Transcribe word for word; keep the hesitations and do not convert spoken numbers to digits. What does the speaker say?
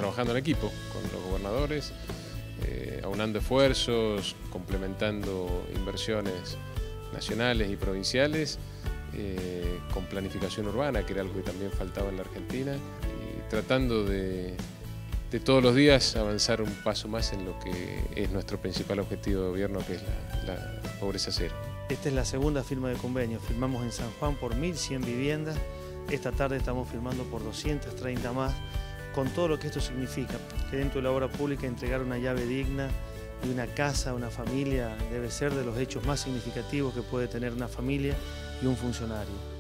trabajando en equipo con los gobernadores, eh, aunando esfuerzos, complementando inversiones nacionales y provinciales, eh, con planificación urbana, que era algo que también faltaba en la Argentina, y tratando de, de todos los días avanzar un paso más en lo que es nuestro principal objetivo de gobierno, que es la, la pobreza cero. Esta es la segunda firma de convenio. Firmamos en San Juan por mil cien viviendas. Esta tarde estamos firmando por doscientas treinta más, con todo lo que esto significa. Que dentro de la obra pública entregar una llave digna y una casa a una familia debe ser de los hechos más significativos que puede tener una familia y un funcionario.